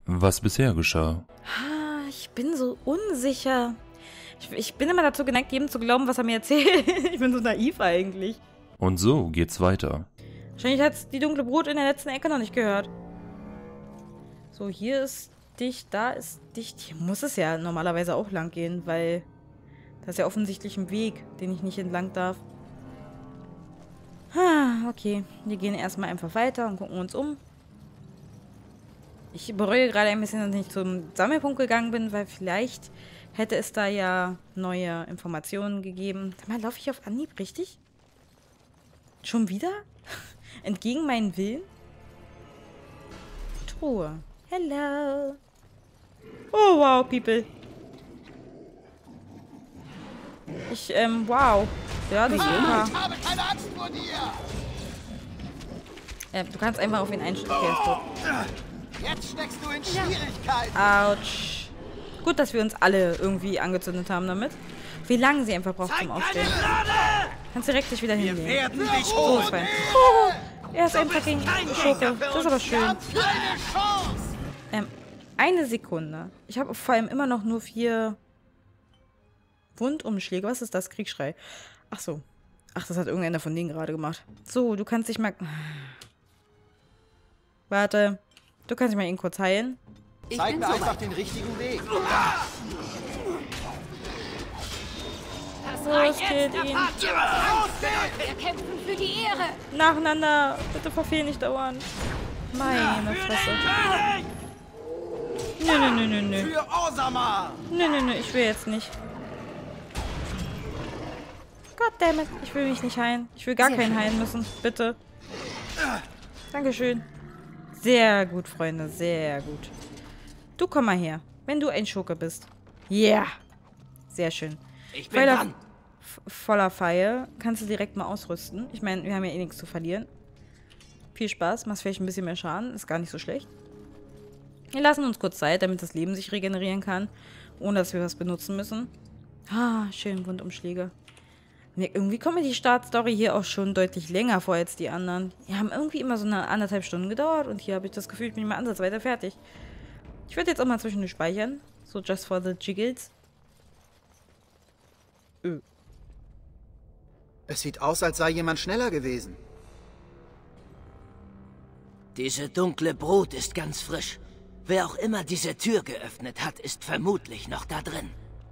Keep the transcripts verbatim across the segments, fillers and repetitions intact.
was bisher geschah. Ah, ich bin so unsicher. Ich, ich bin immer dazu geneigt, jedem zu glauben, was er mir erzählt. Ich bin so naiv eigentlich. Und so geht's weiter. Wahrscheinlich hat es die dunkle Brut in der letzten Ecke noch nicht gehört. So, hier ist dicht, da ist dicht. Hier muss es ja normalerweise auch lang gehen, weil das ist ja offensichtlich ein Weg, den ich nicht entlang darf. Ah, okay. Wir gehen erstmal einfach weiter und gucken uns um. Ich bereue gerade ein bisschen, dass ich zum Sammelpunkt gegangen bin, weil vielleicht hätte es da ja neue Informationen gegeben. Sag mal, laufe ich auf Anhieb richtig? Schon wieder? Entgegen meinen Willen? Truhe. Hello. Oh, wow, people. Ich, ähm, wow. Ja, das ist super. Ich habe keine Angst vor dir! Äh, du kannst einfach auf ihn einstellen. Okay, ist tot. Jetzt steckst du in Schwierigkeiten! Autsch. Gut, dass wir uns alle irgendwie angezündet haben damit. Wie lange sie einfach braucht zum Aufstehen. Kannst direkt dich wieder hinlegen. Werden dich So holen! ist fein. Oh, er ist ein fucking Schurke. Das ist aber schön. Keine Chance! Ähm, eine Sekunde. Ich habe vor allem immer noch nur vier Wundumschläge. Was ist das? Kriegsschrei. Ach so. Ach, das hat irgendeiner von denen gerade gemacht. So, du kannst dich mal... Warte. Du kannst dich mal eben kurz heilen. Ich Zeig bin mir so einfach weit. den richtigen Weg. Das So, Reich es killt jetzt ihn. erfahrt ihr, was rausfällt. Wir kämpfen für die Ehre. Nacheinander. Bitte verfehl nicht dauernd. Meine Fresse. Nö, nö, nö, nö, nö. Für Osama! Nö, nö, nö. Ich will jetzt nicht. Goddammit. Ich will mich nicht heilen. Ich will gar Sehr keinen schön. heilen müssen. Bitte. Dankeschön. Sehr gut, Freunde. Sehr gut. Du komm mal her. Wenn du ein Schurke bist. Yeah. Sehr schön. Ich bin Voller, dran. f- voller Pfeil. Kannst du direkt mal ausrüsten. Ich meine, wir haben ja eh nichts zu verlieren. Viel Spaß. Machst vielleicht ein bisschen mehr Schaden. Ist gar nicht so schlecht. Wir lassen uns kurz Zeit, damit das Leben sich regenerieren kann. Ohne, dass wir was benutzen müssen. Ah, schön Wundumschläge. Nee, irgendwie kommt mir die Startstory hier auch schon deutlich länger vor als die anderen. Die haben irgendwie immer so eine anderthalb Stunden gedauert. Und hier habe ich das Gefühl, ich bin mal ansatzweise fertig. Ich werde jetzt auch mal zwischendurch speichern. So just for the jiggles. Öh. Es sieht aus, als sei jemand schneller gewesen. Diese dunkle Brut ist ganz frisch. Wer auch immer diese Tür geöffnet hat, ist vermutlich noch da drin.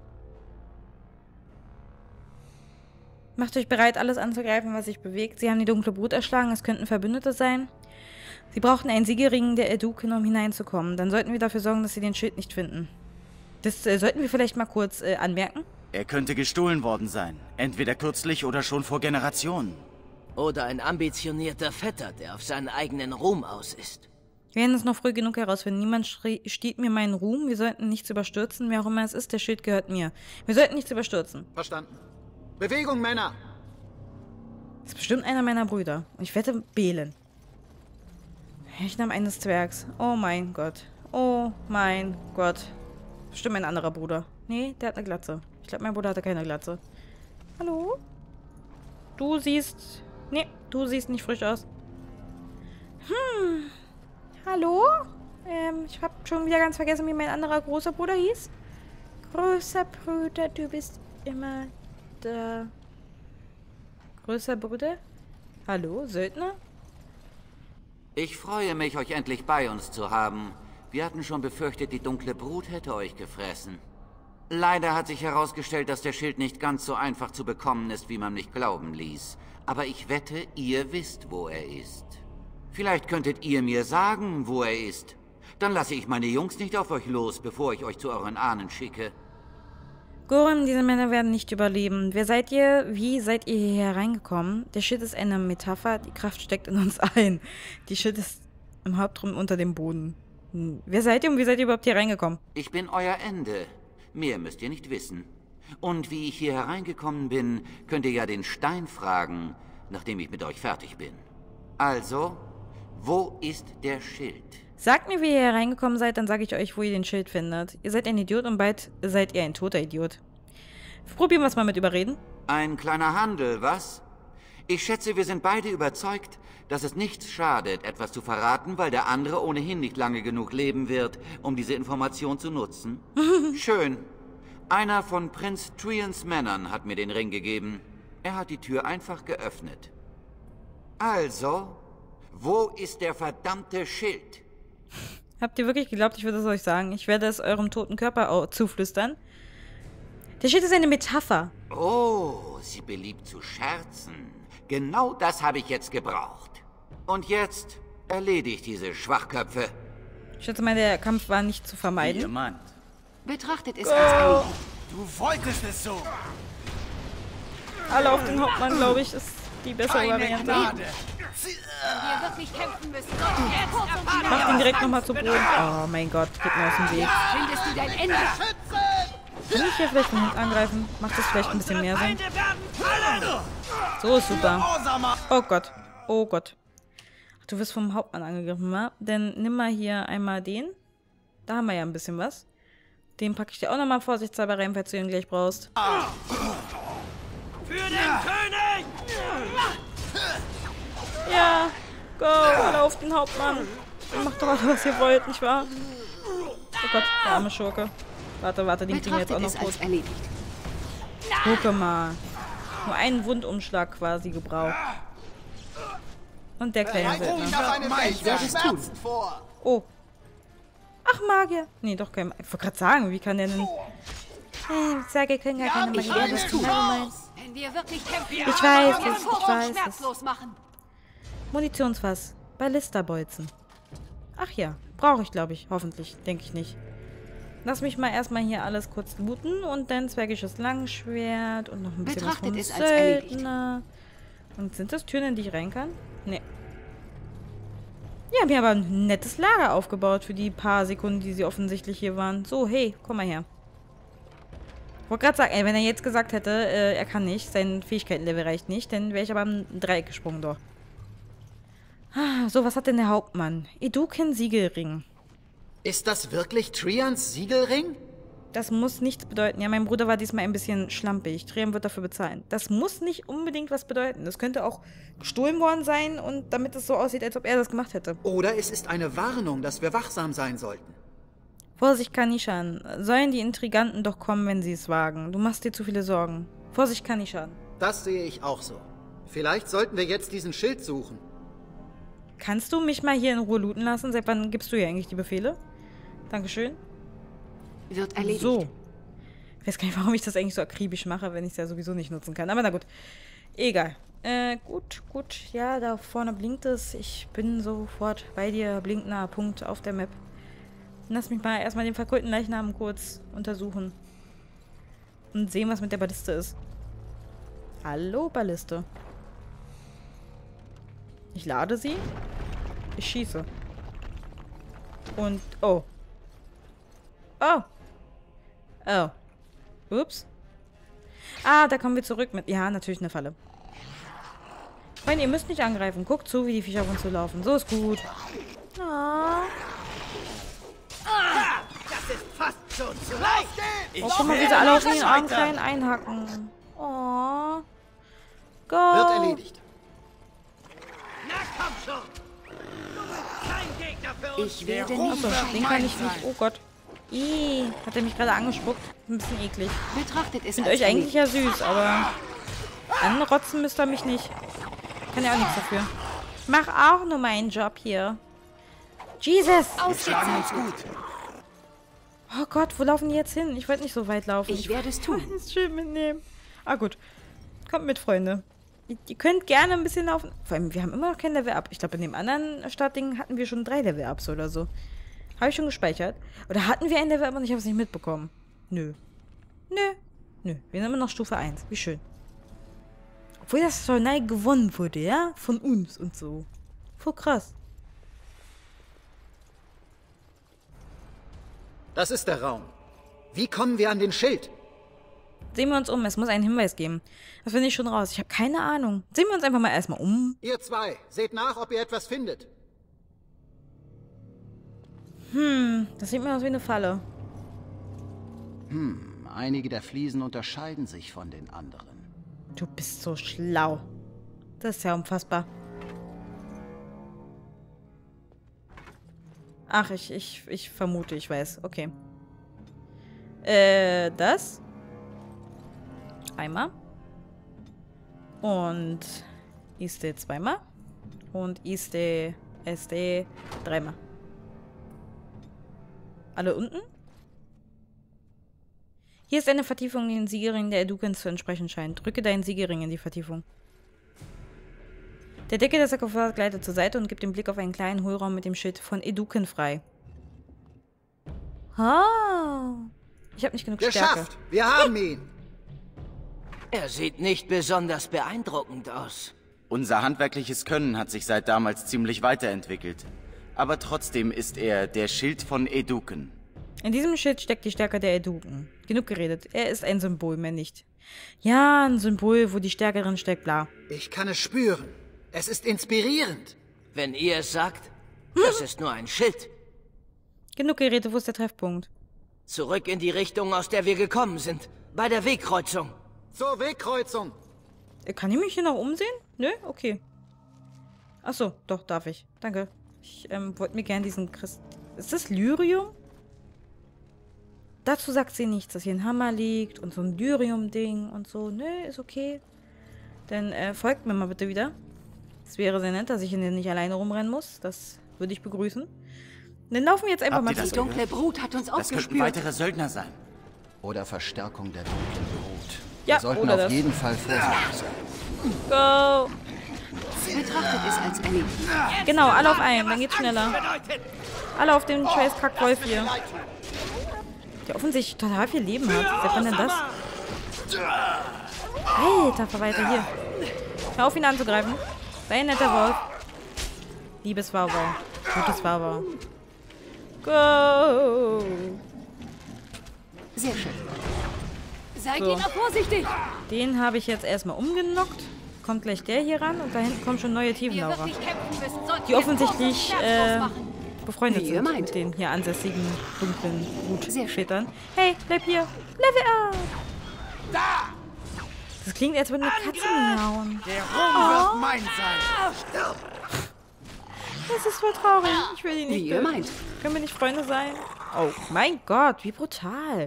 Macht euch bereit, alles anzugreifen, was sich bewegt. Sie haben die dunkle Brut erschlagen. Es könnten Verbündete sein. Sie brauchten einen Siegelring der Eduken, um hineinzukommen. Dann sollten wir dafür sorgen, dass sie den Schild nicht finden. Das äh, sollten wir vielleicht mal kurz äh, anmerken. Er könnte gestohlen worden sein. Entweder kürzlich oder schon vor Generationen. Oder ein ambitionierter Vetter, der auf seinen eigenen Ruhm aus ist. Wir werden es noch früh genug herausfinden. Niemand schrie- stiehlt mir meinen Ruhm. Wir sollten nichts überstürzen. Wer auch immer es ist, der Schild gehört mir. Wir sollten nichts überstürzen. Verstanden. Bewegung, Männer! Das ist bestimmt einer meiner Brüder. Und ich wette, Belen. Ich nahm eines Zwergs. Oh mein Gott. Oh mein Gott. Bestimmt ein anderer Bruder. Nee, der hat eine Glatze. Ich glaube, mein Bruder hatte keine Glatze. Hallo? Du siehst... Nee, du siehst nicht frisch aus. Hm. Hallo? Ähm, ich habe schon wieder ganz vergessen, wie mein anderer großer Bruder hieß. Großer Bruder, du bist immer da. Größer Bruder? Hallo, Söldner? Ich freue mich, euch endlich bei uns zu haben. Wir hatten schon befürchtet, die dunkle Brut hätte euch gefressen. Leider hat sich herausgestellt, dass der Schild nicht ganz so einfach zu bekommen ist, wie man mich glauben ließ. Aber ich wette, ihr wisst, wo er ist. Vielleicht könntet ihr mir sagen, wo er ist. Dann lasse ich meine Jungs nicht auf euch los, bevor ich euch zu euren Ahnen schicke. Gorem, diese Männer werden nicht überleben. Wer seid ihr? Wie seid ihr hier hereingekommen? Der Schild ist eine Metapher. Die Kraft steckt in uns allen. Die Schild ist im Hauptraum unter dem Boden. Hm. Wer seid ihr und wie seid ihr überhaupt hier reingekommen? Ich bin euer Ende. Mehr müsst ihr nicht wissen. Und wie ich hier hereingekommen bin, könnt ihr ja den Stein fragen, nachdem ich mit euch fertig bin. Also, wo ist der Schild? Sagt mir, wie ihr hier reingekommen seid, dann sage ich euch, wo ihr den Schild findet. Ihr seid ein Idiot und bald seid ihr ein toter Idiot. Probieren wir es mal mit Überreden. Ein kleiner Handel, was? Ich schätze, wir sind beide überzeugt, dass es nichts schadet, etwas zu verraten, weil der andere ohnehin nicht lange genug leben wird, um diese Information zu nutzen. Schön. Einer von Prinz Trians Männern hat mir den Ring gegeben. Er hat die Tür einfach geöffnet. Also, wo ist der verdammte Schild? Habt ihr wirklich geglaubt, ich würde es euch sagen? Ich werde es eurem toten Körper zuflüstern. Der Schild ist eine Metapher. Oh, sie beliebt zu scherzen. Genau das habe ich jetzt gebraucht. Und jetzt erledigt diese Schwachköpfe. Ich schätze mal, der Kampf war nicht zu vermeiden. Jemand. Betrachtet es als erledigt. Du wolltest es so. Alle auf den Hauptmann, glaube ich, ist die bessere Variante. Wenn wir wirklich kämpfen müssen, jetzt Mach ihn direkt nochmal zu Boden. Oh mein Gott, geht mir aus dem Weg. findest du dein Ende. Kann ich hier vielleicht von hinten angreifen? Macht das vielleicht ein bisschen mehr Sinn? So ist super. Oh Gott. Oh Gott. Ach, du wirst vom Hauptmann angegriffen, wa? Dann nimm mal hier einmal den. Da haben wir ja ein bisschen was. Den packe ich dir auch nochmal vorsichtshalber rein, falls du ihn gleich brauchst. Für den König! Ja, go, alle auf den Hauptmann. Ihr macht doch alle, was ihr wollt, nicht wahr? Oh Gott, der arme Schurke. Warte, warte, den kriegen wir jetzt auch noch tot. Gucke mal. Nur einen Wundumschlag quasi gebraucht. Und der kleine Söldner. Ich werde es tun. Oh. Ach, Magier. Nee, doch kein... Ich wollte gerade sagen, wie kann der denn... Hey, ich sage, wir können gar keine Magie. Das tun. Wenn wir wirklich kämpfen, Ich weiß es, ich weiß es. schmerzlos machen. Munitionsfass. Ballisterbolzen. Ach ja, brauche ich, glaube ich. Hoffentlich, denke ich nicht. Lass mich mal erstmal hier alles kurz looten und dann zwergisches Langschwert und noch ein bisschen was vom Betrachtet es als erledigt. Söldner. Und sind das Türen, in die ich rein kann? Nee. Ja, wir haben aber ein nettes Lager aufgebaut für die paar Sekunden, die sie offensichtlich hier waren. So, hey, komm mal her. Ich wollte gerade sagen, ey, wenn er jetzt gesagt hätte, äh, er kann nicht, sein Fähigkeitenlevel reicht nicht, dann wäre ich aber im Dreieck gesprungen, doch. Ah, so, was hat denn der Hauptmann? Eduken Siegelring. Ist das wirklich Trians Siegelring? Das muss nichts bedeuten. Ja, mein Bruder war diesmal ein bisschen schlampig. Trian wird dafür bezahlen. Das muss nicht unbedingt was bedeuten. Das könnte auch gestohlen worden sein und damit es so aussieht, als ob er das gemacht hätte. Oder es ist eine Warnung, dass wir wachsam sein sollten. Vorsicht, Kanishan. Sollen die Intriganten doch kommen, wenn sie es wagen. Du machst dir zu viele Sorgen. Vorsicht, Kanishan. Das sehe ich auch so. Vielleicht sollten wir jetzt diesen Schild suchen. Kannst du mich mal hier in Ruhe looten lassen? Seit wann gibst du ja eigentlich die Befehle? Dankeschön. Wird erledigt. So. Ich weiß gar nicht, warum ich das eigentlich so akribisch mache, wenn ich es ja sowieso nicht nutzen kann. Aber na gut. Egal. Äh, gut, gut. Ja, da vorne blinkt es. Ich bin sofort bei dir. Blinkender Punkt auf der Map. Lass mich mal erstmal den verkohlten Leichnam kurz untersuchen. Und sehen, was mit der Balliste ist. Hallo, Balliste. Ich lade sie. Ich schieße. Und, oh. Oh. Oh. Ups. Ah, da kommen wir zurück mit... Ja, natürlich eine Falle. Freunde, ihr müsst nicht angreifen. Guckt zu, wie die Viecher auf uns zu laufen. So ist gut. Oh. Das ist fast schon zu leicht. Oh, guck mal, wie sie alle auf den armen Kleinen einhacken. Oh. Go. Wird erledigt. Na komm schon. Kein Gegner für uns. Ich werde Achso, nicht. den kann ich nicht. Oh Gott. Ih, hat er mich gerade angespuckt. Ein bisschen eklig. Betrachtet es Ich finde als euch eigentlich erledigt. ja süß, aber anrotzen müsst ihr mich nicht. Kann ja auch nichts dafür. Ich mach auch nur meinen Job hier. Jesus! Ausgezeichnet. Oh Gott, wo laufen die jetzt hin? Ich wollte nicht so weit laufen. Ich werde es tun. wollte es schön mitnehmen. Ah gut. Kommt mit, Freunde. Ihr, ihr könnt gerne ein bisschen laufen. Vor allem, wir haben immer noch kein Level-Up. Ich glaube, in dem anderen Startding hatten wir schon drei Level-Ups oder so. Habe ich schon gespeichert. Oder hatten wir ein Level-Up und ich habe es nicht mitbekommen? Nö. Nö. Nö. Wir sind immer noch Stufe eins. Wie schön. Obwohl das so neu gewonnen wurde, ja? Von uns und so. Voll krass. Das ist der Raum. Wie kommen wir an den Schild? Sehen wir uns um. Es muss einen Hinweis geben. Das finde ich schon raus. Ich habe keine Ahnung. Sehen wir uns einfach mal erstmal um. Ihr zwei, seht nach, ob ihr etwas findet. Hm, das sieht mir aus wie eine Falle. Hm, einige der Fliesen unterscheiden sich von den anderen. Du bist so schlau. Das ist ja unfassbar. Ach, ich, ich, ich vermute, ich weiß. Okay. Äh, das. Einmal. Und Iste zweimal. Und Iste, S D dreimal. Alle unten? Hier ist eine Vertiefung in den Siegelring der Edukens zu entsprechen scheint. Drücke deinen Siegelring in die Vertiefung. Der Deckel des Sarkophags gleitet zur Seite und gibt den Blick auf einen kleinen Hohlraum mit dem Schild von Eduken frei. Oh. Ich habe nicht genug Stärke. Geschafft! Wir haben ihn! Er sieht nicht besonders beeindruckend aus. Unser handwerkliches Können hat sich seit damals ziemlich weiterentwickelt. Aber trotzdem ist er der Schild von Eduken. In diesem Schild steckt die Stärke der Eduken. Genug geredet. Er ist ein Symbol, mehr nicht. Ja, ein Symbol, wo die Stärke drin steckt, bla. Ich kann es spüren. Es ist inspirierend. Wenn ihr es sagt, das ist nur ein Schild. Genug geredet, wo ist der Treffpunkt? Zurück in die Richtung, aus der wir gekommen sind. Bei der Wegkreuzung. Zur Wegkreuzung. Kann ich mich hier noch umsehen? Nö? Okay. Achso, doch, darf ich. Danke. Ich ähm, wollte mir gerne diesen Christ... Ist das Lyrium? Dazu sagt sie nichts, dass hier ein Hammer liegt und so ein Lyrium-Ding und so. Nö, ist okay. Dann äh, folgt mir mal bitte wieder. Es wäre sehr nett, dass ich in den nicht alleine rumrennen muss. Das würde ich begrüßen. Dann laufen wir jetzt einfach Habt mal ihr das zu. Die dunkle Brut hat uns Das könnten aufgespürt. weitere Söldner sein. Oder Verstärkung der dunklen Brut. Ja, Wir sollten oder auf das. jeden Fall vorsichtig sein. Go! Betrachtet es als erledigt. Genau, alle auf einen, dann geht's schneller. Alle auf den scheiß Kackwolf hier. Der offensichtlich total viel Leben hat. Wer kann denn das? Alter, fahr weiter hier. Hör auf, ihn anzugreifen. Sei ein netter Wolf. Liebes Wauwau. Gutes Wauwau. Go! Sehr schön. Seid So. jedoch vorsichtig. Den habe ich jetzt erstmal umgenockt. Kommt gleich der hier ran und da hinten kommen schon neue Wir Tiefenlaurer. wirklich kämpfen müssen, sollten Die wir offensichtlich Vorsicht äh, machen. befreundet Wie ihr sind meint. mit den hier ansässigen dunklen Sehr schön. Brutvätern. Hey, bleib hier. Level up! Das klingt, als würden eine Katze miauen. Der Ruhm wird mein sein. Das ist voll traurig. Ich will die nicht Wie ihr töten. meint. Können wir nicht Freunde sein? Oh, mein Gott, wie brutal.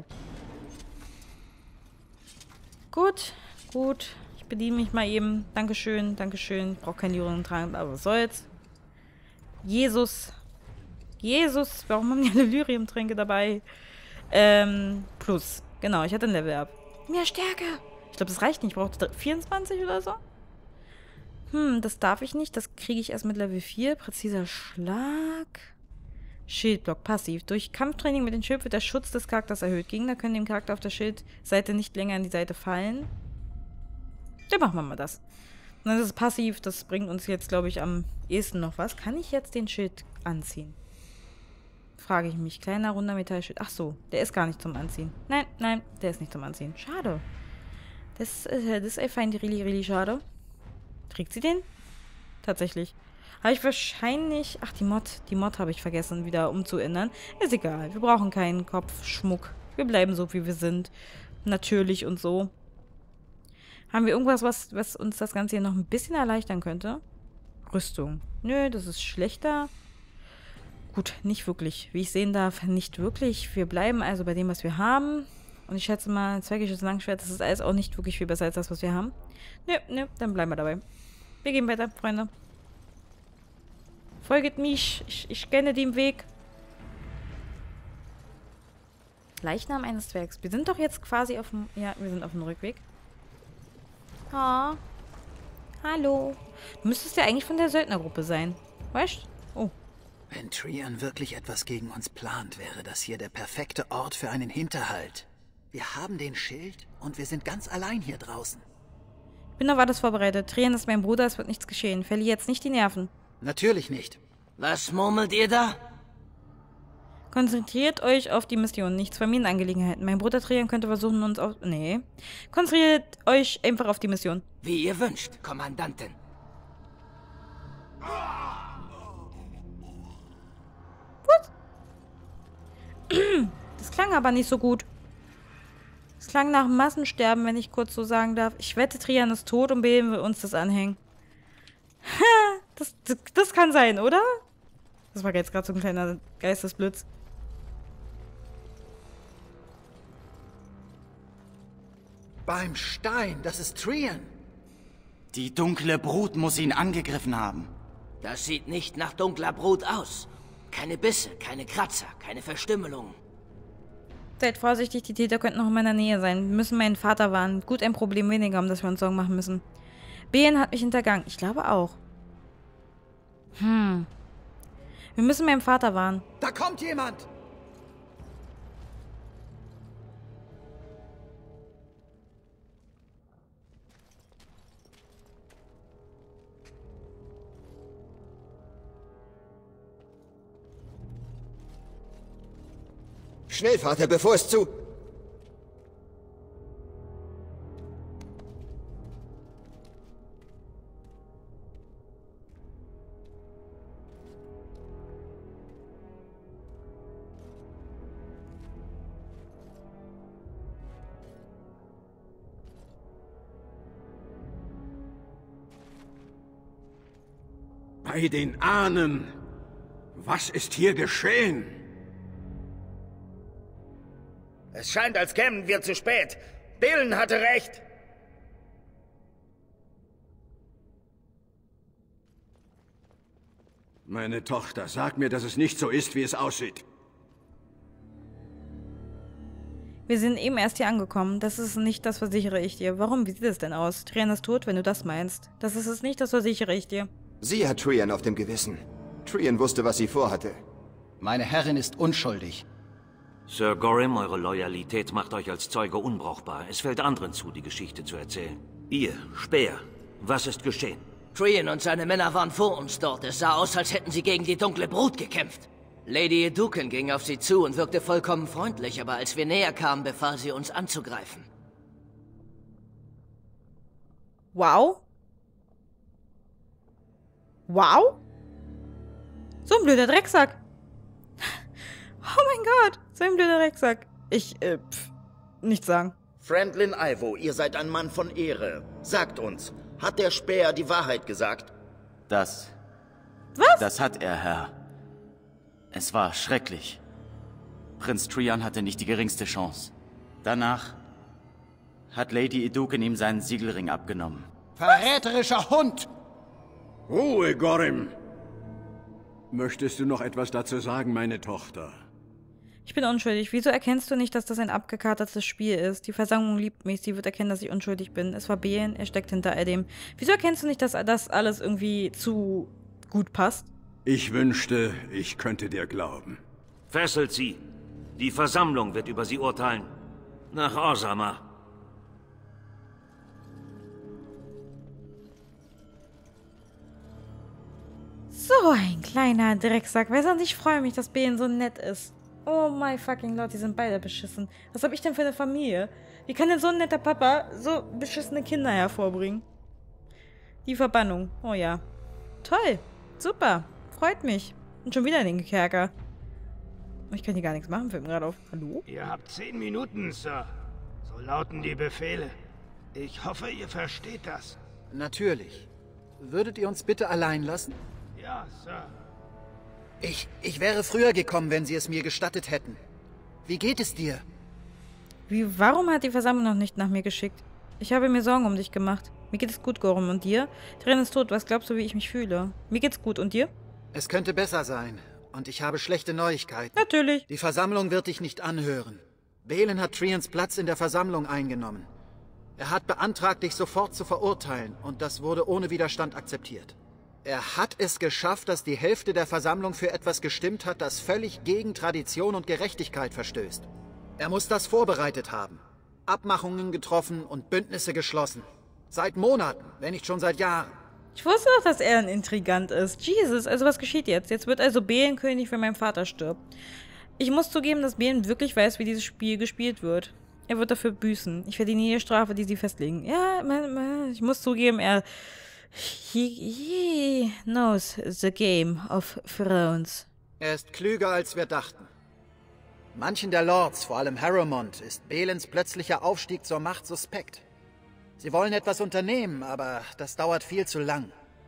Gut, gut. Ich bediene mich mal eben. Dankeschön, Dankeschön. Ich brauche keinen Lyrium tragen, aber was soll's. Jesus. Jesus, warum haben die alle Lyrium-Tränke dabei? Ähm, plus. Genau, ich hatte ein Level-Up. Mehr Stärke. Ich glaube, das reicht nicht. Ich brauchte vierundzwanzig oder so. Hm, das darf ich nicht. Das kriege ich erst mit Level vier. Präziser Schlag. Schildblock, passiv. Durch Kampftraining mit dem Schild wird der Schutz des Charakters erhöht. Gegner können dem Charakter auf der Schildseite nicht länger an die Seite fallen. Dann machen wir mal das. Und das ist passiv. Das bringt uns jetzt, glaube ich, am ehesten noch was. Kann ich jetzt den Schild anziehen? Frage ich mich. Kleiner, runder Metallschild. Ach so, der ist gar nicht zum Anziehen. Nein, nein, der ist nicht zum Anziehen. Schade. Das, äh, das ist einfach really, really schade. Trägt sie den? Tatsächlich. Habe ich wahrscheinlich... Ach, die Mod. Die Mod habe ich vergessen, wieder umzuändern. Ist egal. Wir brauchen keinen Kopfschmuck. Wir bleiben so, wie wir sind. Natürlich und so. Haben wir irgendwas, was, was uns das Ganze hier noch ein bisschen erleichtern könnte? Rüstung. Nö, das ist schlechter. Gut, nicht wirklich. Wie ich sehen darf, nicht wirklich. Wir bleiben also bei dem, was wir haben. Und ich schätze mal, ein zweigisches Langschwert, das ist alles auch nicht wirklich viel besser als das, was wir haben. Nö, nö, dann bleiben wir dabei. Wir gehen weiter, Freunde. Folget mich. Ich, ich kenne den Weg. Leichnam eines Zwergs. Wir sind doch jetzt quasi auf dem... Ja, wir sind auf dem Rückweg. Oh. Hallo. Du müsstest ja eigentlich von der Söldnergruppe sein. Weißt du? Oh. Wenn Trian wirklich etwas gegen uns plant, wäre das hier der perfekte Ort für einen Hinterhalt. Wir haben den Schild und wir sind ganz allein hier draußen. Ich bin auf alles vorbereitet. Trian ist mein Bruder, es wird nichts geschehen. Verlier jetzt nicht die Nerven. Natürlich nicht. Was murmelt ihr da? Konzentriert euch auf die Mission, nichts Familienangelegenheiten. Mein Bruder Trian könnte versuchen, uns auf... Nee. Konzentriert euch einfach auf die Mission. Wie ihr wünscht, Kommandantin. Das klang aber nicht so gut. Es klang nach Massensterben, wenn ich kurz so sagen darf. Ich wette, Trian ist tot und behelfen wir uns das anhängen. Das, das, das kann sein, oder? Das war jetzt gerade so ein kleiner Geistesblitz. Beim Stein, das ist Trian. Die dunkle Brut muss ihn angegriffen haben. Das sieht nicht nach dunkler Brut aus. Keine Bisse, keine Kratzer, keine Verstümmelung. Seid vorsichtig, die Täter könnten noch in meiner Nähe sein. Wir müssen meinen Vater warnen. Gut, ein Problem weniger, um das wir uns Sorgen machen müssen. Behen hat mich hintergangen. Ich glaube auch. Hm. Wir müssen meinen Vater warnen. Da kommt jemand! Schnell, Vater, bevor es zu... Bei den Ahnen! Was ist hier geschehen? Es scheint, als kämen wir zu spät. Belen hatte recht. Meine Tochter, sag mir, dass es nicht so ist, wie es aussieht. Wir sind eben erst hier angekommen. Das ist nicht, das versichere ich dir. Warum? Wie sieht es denn aus? Trian ist tot, wenn du das meinst. Das ist es nicht, das versichere ich dir. Sie hat Trian auf dem Gewissen. Trian wusste, was sie vorhatte. Meine Herrin ist unschuldig. Sir Gorham, eure Loyalität macht euch als Zeuge unbrauchbar. Es fällt anderen zu, die Geschichte zu erzählen. Ihr, Speer, was ist geschehen? Trian und seine Männer waren vor uns dort. Es sah aus, als hätten sie gegen die dunkle Brut gekämpft. Lady Eduken ging auf sie zu und wirkte vollkommen freundlich, aber als wir näher kamen, befahl sie uns anzugreifen. Wow. Wow? So ein blöder Drecksack. Oh mein Gott, so ein blöder Drecksack. Ich, äh, pff, nichts sagen. Franklin Ivo, ihr seid ein Mann von Ehre. Sagt uns, hat der Späher die Wahrheit gesagt? Das... Was? Das hat er, Herr. Es war schrecklich. Prinz Trian hatte nicht die geringste Chance. Danach hat Lady Eduken ihm seinen Siegelring abgenommen. Verräterischer Hund! Ruhe, Gorham! Möchtest du noch etwas dazu sagen, meine Tochter? Ich bin unschuldig. Wieso erkennst du nicht, dass das ein abgekatertes Spiel ist? Die Versammlung liebt mich. Sie wird erkennen, dass ich unschuldig bin. Es war Behen, er steckt hinter all dem. Wieso erkennst du nicht, dass das alles irgendwie zu gut passt? Ich wünschte, ich könnte dir glauben. Fesselt sie. Die Versammlung wird über sie urteilen. Nach Osama. So ein kleiner Drecksack. Wer sonst? Ich freue mich, dass Behen so nett ist. Oh my fucking Lord, die sind beide beschissen. Was habe ich denn für eine Familie? Wie kann denn so ein netter Papa so beschissene Kinder hervorbringen? Die Verbannung. Oh ja. Toll. Super. Freut mich. Und schon wieder in den Kerker. Ich kann hier gar nichts machen, fällt mir gerade auf. Hallo? Ihr habt zehn Minuten, Sir. So lauten die Befehle. Ich hoffe, ihr versteht das. Natürlich. Würdet ihr uns bitte allein lassen? Ja, Sir. Ich, ich wäre früher gekommen, wenn Sie es mir gestattet hätten. Wie geht es dir? Wie, warum hat die Versammlung noch nicht nach mir geschickt? Ich habe mir Sorgen um dich gemacht. Mir geht es gut, Gorham. Und dir? Trian ist tot. Was glaubst du, wie ich mich fühle? Mir geht's gut. Und dir? Es könnte besser sein. Und ich habe schlechte Neuigkeiten. Natürlich. Die Versammlung wird dich nicht anhören. Belen hat Trians Platz in der Versammlung eingenommen. Er hat beantragt, dich sofort zu verurteilen. Und das wurde ohne Widerstand akzeptiert. Er hat es geschafft, dass die Hälfte der Versammlung für etwas gestimmt hat, das völlig gegen Tradition und Gerechtigkeit verstößt. Er muss das vorbereitet haben. Abmachungen getroffen und Bündnisse geschlossen. Seit Monaten, wenn nicht schon seit Jahren. Ich wusste doch, dass er ein Intrigant ist. Jesus, also was geschieht jetzt? Jetzt wird also Belen König, wenn mein Vater stirbt. Ich muss zugeben, dass Belen wirklich weiß, wie dieses Spiel gespielt wird. Er wird dafür büßen. Ich verdiene jede Strafe, die sie festlegen. Ja, ich muss zugeben, er... He, he knows the game of thrones. Er ist klüger, als wir dachten. Manchen der Lords, vor allem Harrowmont, ist Belens plötzlicher Aufstieg zur Macht suspekt. Sie wollen etwas unternehmen, aber das dauert viel zu lang.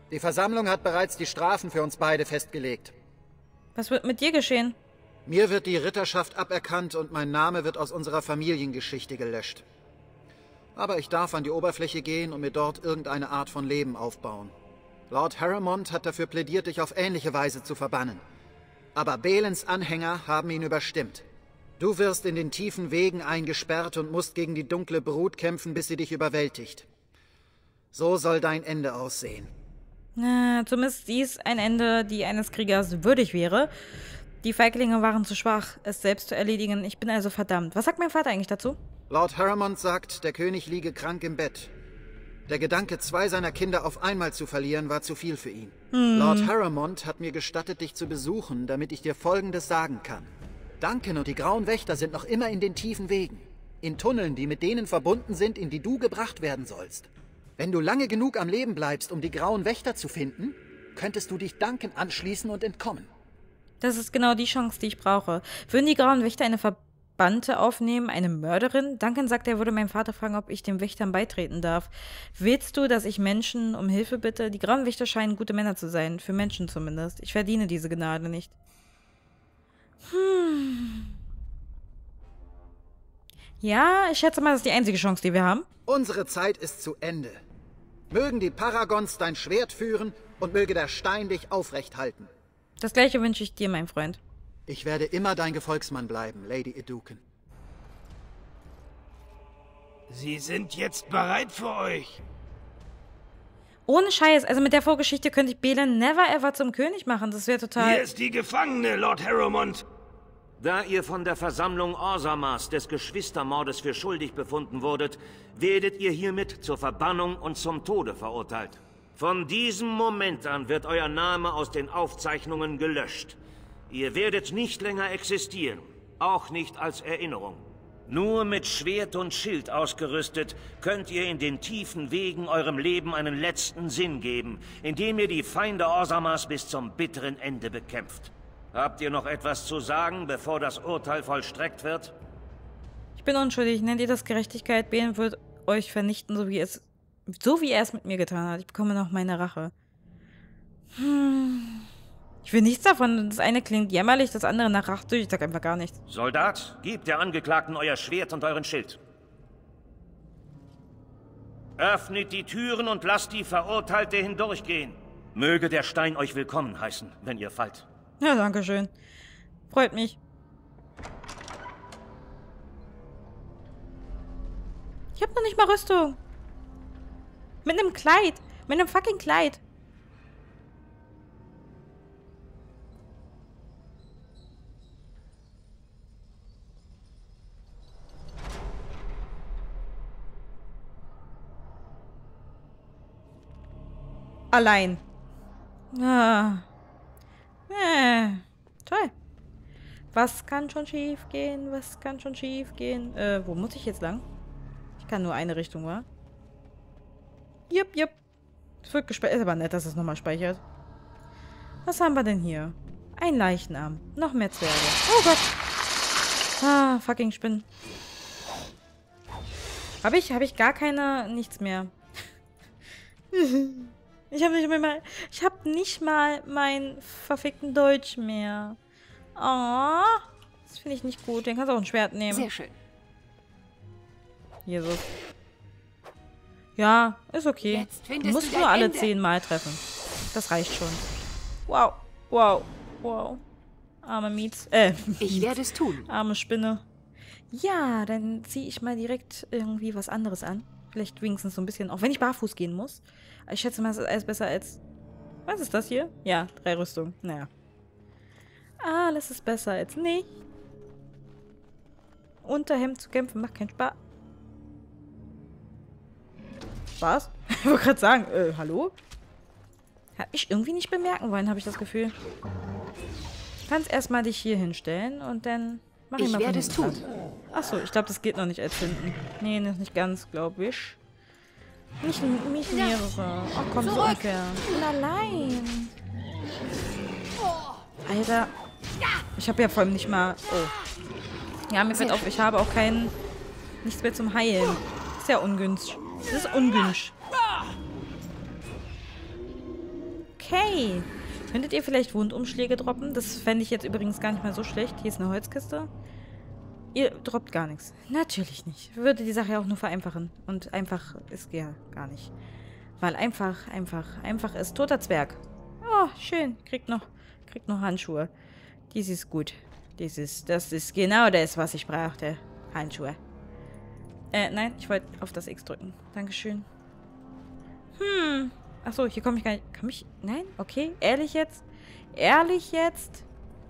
Die Versammlung hat bereits die Strafen für uns beide festgelegt. Was wird mit dir geschehen? Mir wird die Ritterschaft aberkannt und mein Name wird aus unserer Familiengeschichte gelöscht. Aber ich darf an die Oberfläche gehen und mir dort irgendeine Art von Leben aufbauen. Lord Harrowmont hat dafür plädiert, dich auf ähnliche Weise zu verbannen. Aber Belens Anhänger haben ihn überstimmt. Du wirst in den tiefen Wegen eingesperrt und musst gegen die dunkle Brut kämpfen, bis sie dich überwältigt. So soll dein Ende aussehen. Na, zumindest dies ein Ende, die eines Kriegers würdig wäre. Die Feiglinge waren zu schwach, es selbst zu erledigen. Ich bin also verdammt. Was sagt mein Vater eigentlich dazu? Lord Harrowmont sagt, der König liege krank im Bett. Der Gedanke, zwei seiner Kinder auf einmal zu verlieren, war zu viel für ihn. Hm. Lord Harrowmont hat mir gestattet, dich zu besuchen, damit ich dir Folgendes sagen kann. Duncan und die Grauen Wächter sind noch immer in den tiefen Wegen. In Tunneln, die mit denen verbunden sind, in die du gebracht werden sollst. Wenn du lange genug am Leben bleibst, um die Grauen Wächter zu finden, könntest du dich Duncan anschließen und entkommen. Das ist genau die Chance, die ich brauche. Würden die Grauen Wächter eine Verbannte aufnehmen, eine Mörderin? Duncan sagt, er würde meinen Vater fragen, ob ich den Wächtern beitreten darf. Willst du, dass ich Menschen um Hilfe bitte? Die Grauen Wächter scheinen gute Männer zu sein, für Menschen zumindest. Ich verdiene diese Gnade nicht. Hm. Ja, ich schätze mal, das ist die einzige Chance, die wir haben. Unsere Zeit ist zu Ende. Mögen die Paragons dein Schwert führen und möge der Stein dich aufrecht halten. Das Gleiche wünsche ich dir, mein Freund. Ich werde immer dein Gefolgsmann bleiben, Lady Edouken. Sie sind jetzt bereit für euch. Ohne Scheiß, also mit der Vorgeschichte könnte ich Belen never ever zum König machen. Das wäre total... Hier ist die Gefangene, Lord Harrowmont. Da ihr von der Versammlung Orzammars des Geschwistermordes für schuldig befunden wurdet, werdet ihr hiermit zur Verbannung und zum Tode verurteilt. Von diesem Moment an wird euer Name aus den Aufzeichnungen gelöscht. Ihr werdet nicht länger existieren, auch nicht als Erinnerung. Nur mit Schwert und Schild ausgerüstet könnt ihr in den tiefen Wegen eurem Leben einen letzten Sinn geben, indem ihr die Feinde Orzammars bis zum bitteren Ende bekämpft. Habt ihr noch etwas zu sagen, bevor das Urteil vollstreckt wird? Ich bin unschuldig. Nennt ihr das Gerechtigkeit? Belen wird euch vernichten, so wie es, so wie er es mit mir getan hat. Ich bekomme noch meine Rache. Hm. Ich will nichts davon. Das eine klingt jämmerlich, das andere nach Rache. Ich sag einfach gar nichts. Soldat, gebt der Angeklagten euer Schwert und euren Schild. Öffnet die Türen und lasst die Verurteilte hindurchgehen. Möge der Stein euch willkommen heißen, wenn ihr fallt. Ja, danke schön. Freut mich. Ich hab noch nicht mal Rüstung. Mit einem Kleid. Mit einem fucking Kleid. Allein. Ah. Äh, toll. Was kann schon schief gehen? Was kann schon schief gehen? Äh, wo muss ich jetzt lang? Ich kann nur eine Richtung, wa? Jupp, jupp. Es wird gespeichert. Ist aber nett, dass es nochmal speichert. Was haben wir denn hier? Ein Leichnam. Noch mehr Zwerge. Oh Gott. Ah, fucking Spinnen. Habe ich, habe ich gar keine, nichts mehr. Ich habe nicht mal, ich habe nicht mal meinen verfickten Deutsch mehr. Oh, das finde ich nicht gut. Den kannst du auch ein Schwert nehmen. Sehr schön. Jesus. Ja, ist okay. Du musst nur alle zehn Mal treffen. Das reicht schon. Wow, wow, wow. Arme Mietz. Äh, ich werde es tun. Arme Spinne. Ja, dann ziehe ich mal direkt irgendwie was anderes an. Vielleicht wenigstens so ein bisschen, auch wenn ich barfuß gehen muss. Ich schätze mal, es ist alles besser als... Was ist das hier? Ja, drei Rüstungen. Naja. Alles ist besser als nicht. Unterhemd zu kämpfen macht keinen Spaß. Spaß? Ich wollte gerade sagen, äh, hallo? Hat mich irgendwie nicht bemerken wollen, habe ich das Gefühl. Du kannst erstmal dich hier hinstellen und dann... Mach ich, ich mal werde es tun. Achso, ich glaube, das geht noch nicht als hinten. Nee, das ist nicht ganz, glaube ich. Nicht, nicht mehrere. Oh, komm, so unfair. Allein. Alter. Ich habe ja vor allem nicht mal... Oh. Ja, mir fällt auf, ich habe auch keinen... Nichts mehr zum Heilen. Ist ja ungünstig. Das ist ungünstig. Okay. Könntet ihr vielleicht Wundumschläge droppen? Das fände ich jetzt übrigens gar nicht mal so schlecht. Hier ist eine Holzkiste. Ihr droppt gar nichts. Natürlich nicht. Würde die Sache ja auch nur vereinfachen. Und einfach ist ja gar nicht. Weil einfach, einfach, einfach ist toter Zwerg. Oh, schön. Kriegt noch, kriegt noch Handschuhe. Dies ist gut. Dies ist, das ist genau das, was ich brauchte. Handschuhe. Äh, nein, ich wollte auf das X drücken. Dankeschön. Hm. Achso, hier komme ich gar nicht. Komm ich? Nein? Okay. Ehrlich jetzt? Ehrlich jetzt?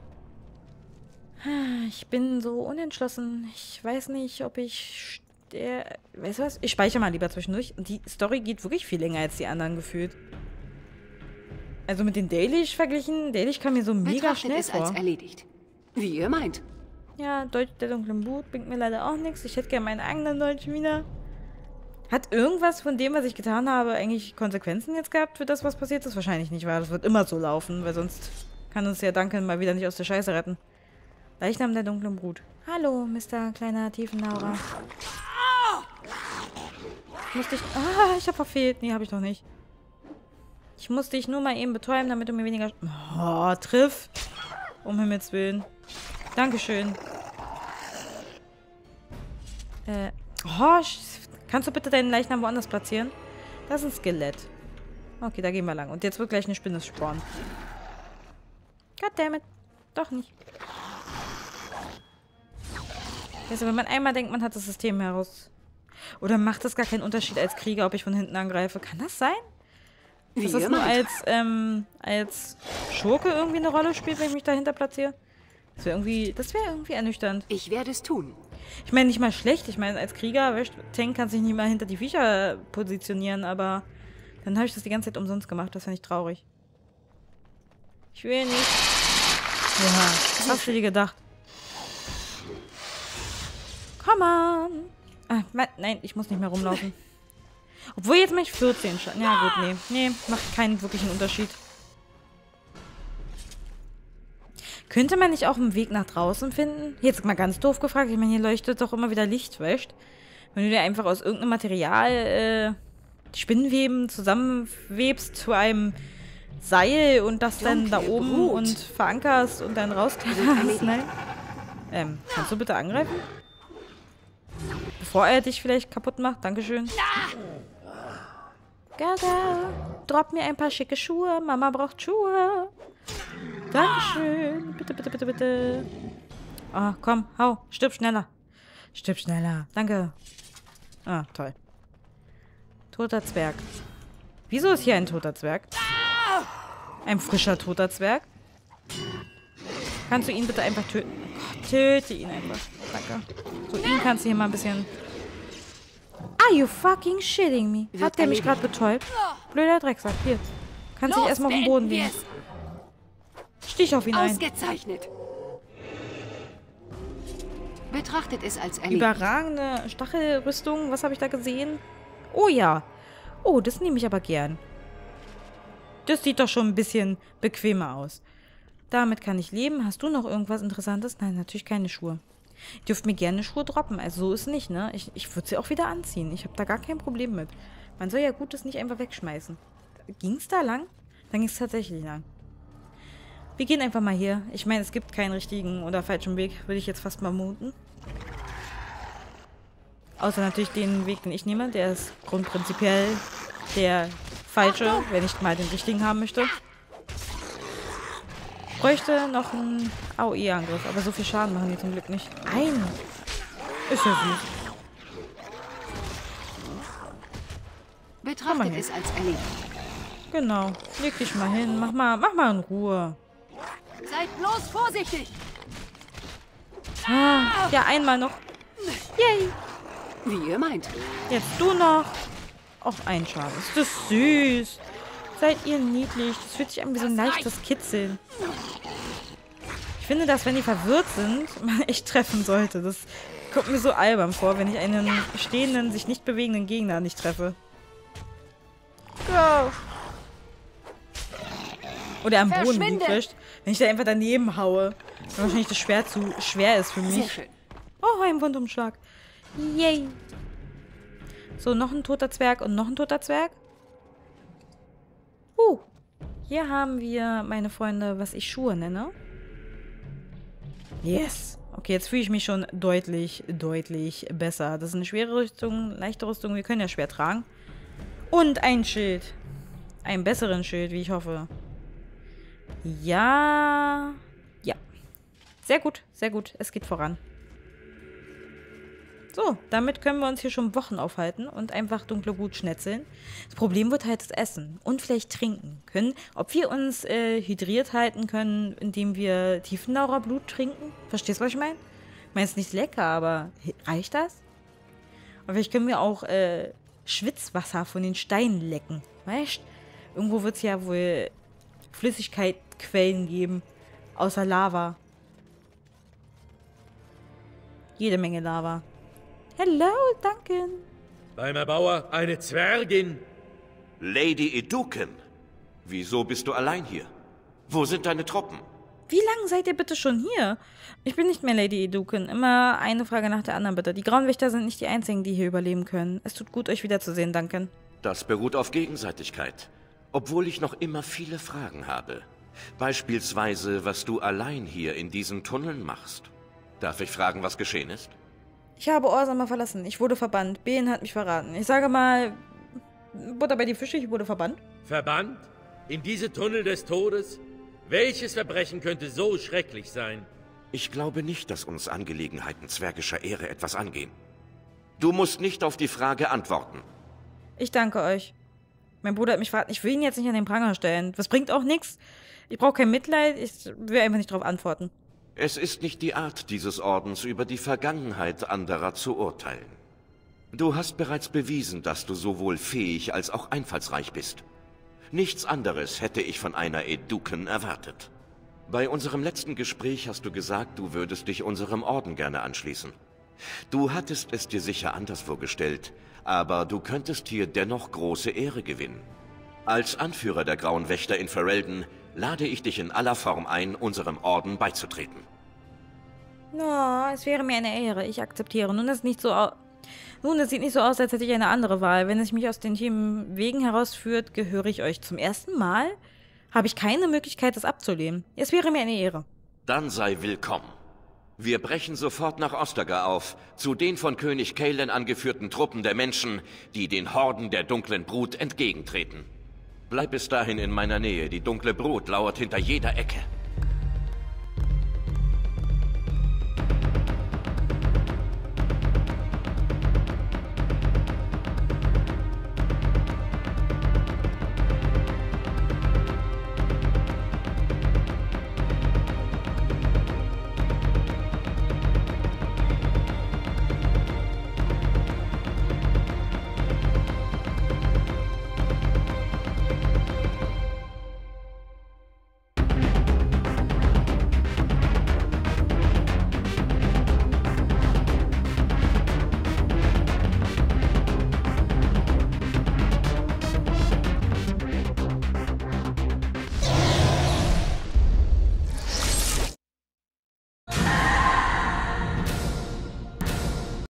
Ich bin so unentschlossen. Ich weiß nicht, ob ich... Der, weißt du was? Ich speichere mal lieber zwischendurch. Und die Story geht wirklich viel länger als die anderen gefühlt. Also mit den Dalish verglichen, Dalish kam mir so mega Betrachtet schnell es vor. als erledigt. Wie ihr meint. Ja, Deutsch der dunklen Blut bringt mir leider auch nichts. Ich hätte gerne meinen eigenen Deutsch wieder. Hat irgendwas von dem, was ich getan habe, eigentlich Konsequenzen jetzt gehabt für das, was passiert ist? Wahrscheinlich nicht, weil das wird immer so laufen, weil sonst kann uns ja Duncan mal wieder nicht aus der Scheiße retten. Leichnam der dunklen Brut. Hallo, Mister kleiner Tiefenlaurer. Musste ich... Ah, ich habe verfehlt. Nee, habe ich doch nicht. Ich musste dich nur mal eben betäuben, damit du mir weniger... Oh, triff. Um Himmels Willen. Dankeschön. Äh... Oh, kannst du bitte deinen Leichnam woanders platzieren? Das ist ein Skelett. Okay, da gehen wir lang. Und jetzt wird gleich eine Spinne spawnen. Goddammit. Doch nicht. Also, wenn man einmal denkt, man hat das System heraus... Oder macht das gar keinen Unterschied als Krieger, ob ich von hinten angreife? Kann das sein? Dass das nur als, ähm, als Schurke irgendwie eine Rolle spielt, wenn ich mich dahinter platziere? Das wäre irgendwie, das wäre irgendwie ernüchternd. Ich werde es tun. Ich meine, nicht mal schlecht. Ich meine, als Krieger, Tank kann sich nicht mal hinter die Viecher positionieren, aber dann habe ich das die ganze Zeit umsonst gemacht. Das finde ich traurig. Ich will nicht. Ja, was hast du dir gedacht? Come on! Ah, nein, ich muss nicht mehr rumlaufen. Obwohl jetzt mache ich vierzehn Schaden. Ja gut, nee. Nee, macht keinen wirklichen Unterschied. Könnte man nicht auch einen Weg nach draußen finden? Jetzt mal ganz doof gefragt. Ich meine, hier leuchtet doch immer wieder Licht, weißt? Wenn du dir einfach aus irgendeinem Material äh, die Spinnenweben zusammenwebst zu einem Seil und das dann da oben Brut. und verankerst und dann rauskletterst. Nein? Ähm, kannst du bitte angreifen? Bevor er dich vielleicht kaputt macht. Dankeschön. Gaga, drop mir ein paar schicke Schuhe. Mama braucht Schuhe. Dankeschön. Bitte, bitte, bitte, bitte. Oh, komm, hau. Stirb schneller. Stirb schneller. Danke. Ah, toll. Toter Zwerg. Wieso ist hier ein toter Zwerg? Ein frischer toter Zwerg? Kannst du ihn bitte einfach töten? Oh Gott, töte ihn einfach. Danke. So, ihn kannst du hier mal ein bisschen... Are you fucking shitting me? Hat der mich gerade betäubt? Blöder Drecksack. Hier. Kannst dich erstmal auf den Boden legen. Stich auf ihn ein. Ausgezeichnet. Betrachtet es als erledigt. Überragende Stachelrüstung. Was habe ich da gesehen? Oh ja. Oh, das nehme ich aber gern. Das sieht doch schon ein bisschen bequemer aus. Damit kann ich leben. Hast du noch irgendwas Interessantes? Nein, natürlich keine Schuhe. Ihr dürft mir gerne Schuhe droppen. Also so ist nicht, ne? Ich, ich würde sie auch wieder anziehen. Ich habe da gar kein Problem mit. Man soll ja Gutes nicht einfach wegschmeißen. Ging es da lang? Dann ging es tatsächlich lang. Wir gehen einfach mal hier. Ich meine, es gibt keinen richtigen oder falschen Weg, würde ich jetzt fast mal muten. Außer natürlich den Weg, den ich nehme. Der ist grundprinzipiell der falsche, wenn ich mal den richtigen haben möchte. Ich bräuchte noch einen A O E-Angriff, aber so viel Schaden machen die zum Glück nicht. Ein! Ist ja süß. Betrachtet es als erledigt. Genau. Leg dich mal hin. Mach mal, mach mal in Ruhe. Seid bloß vorsichtig! Ah, ja, einmal noch. Yay! Wie ihr meint. Jetzt du noch. Auch ein Schaden. Ist das süß. Seid ihr niedlich. Das fühlt sich an wie so ein leichtes Kitzeln. Ich finde, dass wenn die verwirrt sind, man echt treffen sollte. Das kommt mir so albern vor, wenn ich einen stehenden, sich nicht bewegenden Gegner nicht treffe. Go! Oder am Boden liegt, weißt? Wenn ich da einfach daneben haue, dann wahrscheinlich das Schwert zu schwer ist für mich. Sehr schön. Oh, ein Wundumschlag. Yay. So, noch ein toter Zwerg und noch ein toter Zwerg. Uh, Hier haben wir, meine Freunde, was ich Schuhe nenne. Yes. Okay, jetzt fühle ich mich schon deutlich, deutlich besser. Das ist eine schwere Rüstung, leichte Rüstung. Wir können ja schwer tragen. Und ein Schild. Einen besseren Schild, wie ich hoffe. Ja. Ja. Sehr gut, sehr gut. Es geht voran. So, damit können wir uns hier schon Wochen aufhalten und einfach dunkle Blut schnetzeln. Das Problem wird halt das Essen und vielleicht trinken können. Ob wir uns äh, hydriert halten können, indem wir Tiefenlaucherblut trinken? Verstehst du, was ich meine? Ich meine, es ist nicht lecker, aber reicht das? Und vielleicht können wir auch äh, Schwitzwasser von den Steinen lecken. Weißt du? Irgendwo wird es ja wohl Flüssigkeitsquellen geben, außer Lava. Jede Menge Lava. Hallo, Duncan. Beim Erbauer eine Zwergin. Lady Eduken. Wieso bist du allein hier? Wo sind deine Truppen? Wie lange seid ihr bitte schon hier? Ich bin nicht mehr Lady Eduken. Immer eine Frage nach der anderen, bitte. Die Grauen-Wächter sind nicht die einzigen, die hier überleben können. Es tut gut, euch wiederzusehen, Duncan. Das beruht auf Gegenseitigkeit. Obwohl ich noch immer viele Fragen habe. Beispielsweise, was du allein hier in diesen Tunneln machst. Darf ich fragen, was geschehen ist? Ich habe Orzammar verlassen. Ich wurde verbannt. Belen hat mich verraten. Ich sage mal, Butter bei die Fische, ich wurde verbannt. Verbannt? In diese Tunnel des Todes? Welches Verbrechen könnte so schrecklich sein? Ich glaube nicht, dass uns Angelegenheiten zwergischer Ehre etwas angehen. Du musst nicht auf die Frage antworten. Ich danke euch. Mein Bruder hat mich verraten. Ich will ihn jetzt nicht an den Pranger stellen. Das bringt auch nichts. Ich brauche kein Mitleid. Ich will einfach nicht darauf antworten. Es ist nicht die Art dieses Ordens, über die Vergangenheit anderer zu urteilen. Du hast bereits bewiesen, dass du sowohl fähig als auch einfallsreich bist. Nichts anderes hätte ich von einer Eduken erwartet. Bei unserem letzten Gespräch hast du gesagt, du würdest dich unserem Orden gerne anschließen. Du hattest es dir sicher anders vorgestellt, aber du könntest hier dennoch große Ehre gewinnen. Als Anführer der Grauen Wächter in Ferelden lade ich dich in aller Form ein, unserem Orden beizutreten. No, es wäre mir eine Ehre. Ich akzeptiere. Nun, ist nicht so Nun, es sieht nicht so aus, als hätte ich eine andere Wahl. Wenn es mich aus den Themen Wegen herausführt, gehöre ich euch zum ersten Mal. Habe ich keine Möglichkeit, das abzulehnen. Es wäre mir eine Ehre. Dann sei willkommen. Wir brechen sofort nach Ostagar auf, zu den von König Cailan angeführten Truppen der Menschen, die den Horden der dunklen Brut entgegentreten. Bleib bis dahin in meiner Nähe. Die dunkle Brut lauert hinter jeder Ecke.